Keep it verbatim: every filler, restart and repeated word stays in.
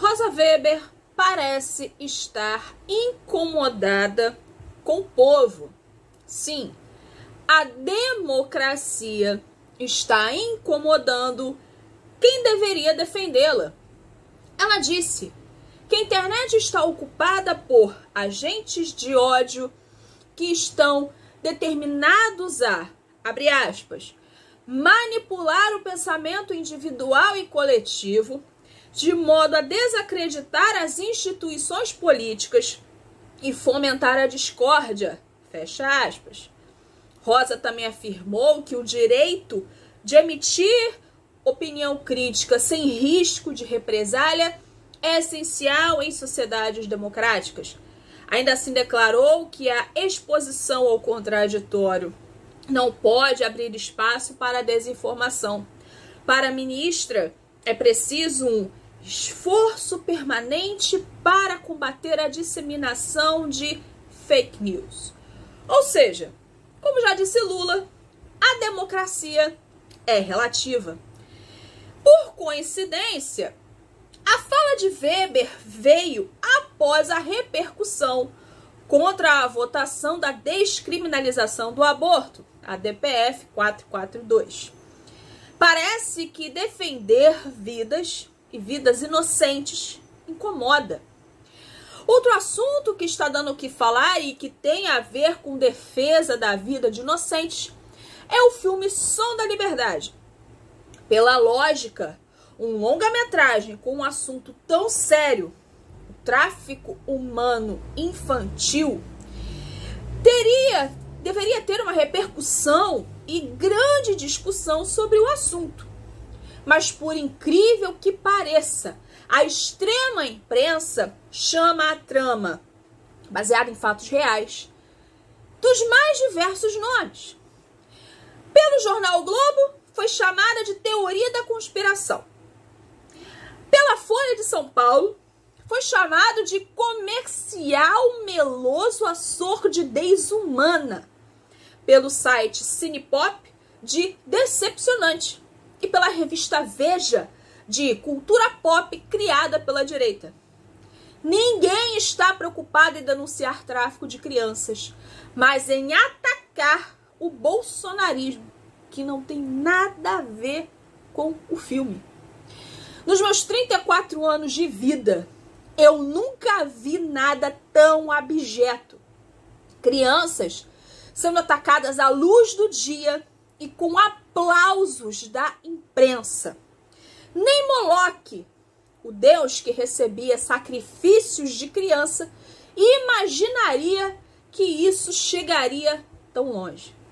Rosa Weber parece estar incomodada com o povo. Sim, a democracia está incomodando quem deveria defendê-la. Ela disse que a internet está ocupada por agentes de ódio que estão determinados a, abre aspas, manipular o pensamento individual e coletivo de modo a desacreditar as instituições políticas e fomentar a discórdia, fecha aspas. Rosa também afirmou que o direito de emitir opinião crítica sem risco de represália é essencial em sociedades democráticas. Ainda assim declarou que a exposição ao contraditório não pode abrir espaço para a desinformação. Para a ministra, é preciso um esforço permanente para combater a disseminação de fake news. Ou seja, como já disse Lula, a democracia é relativa. Por coincidência, a fala de Weber veio após a repercussão contra a votação da descriminalização do aborto, a D P F quatrocentos e quarenta e dois. Parece que defender vidas e vidas inocentes incomoda. Outro assunto que está dando o que falar e que tem a ver com defesa da vida de inocentes é o filme Som da Liberdade. Pela lógica, um longa-metragem com um assunto tão sério, o tráfico humano infantil, teria, deveria ter uma repercussão e grande discussão sobre o assunto. Mas por incrível que pareça, a extrema imprensa chama a trama, baseada em fatos reais, dos mais diversos nomes. Pelo jornal o Globo, foi chamada de teoria da conspiração. Pela Folha de São Paulo, foi chamado de comercial meloso à sordidez humana. Pelo site Cinepop, de decepcionante. E pela revista Veja, de cultura pop criada pela direita. Ninguém está preocupado em denunciar tráfico de crianças, mas em atacar o bolsonarismo, que não tem nada a ver com o filme. Nos meus trinta e quatro anos de vida, eu nunca vi nada tão abjeto. Crianças sendo atacadas à luz do dia e com aplausos da imprensa. Nem Moloque, o deus que recebia sacrifícios de criança, imaginaria que isso chegaria tão longe.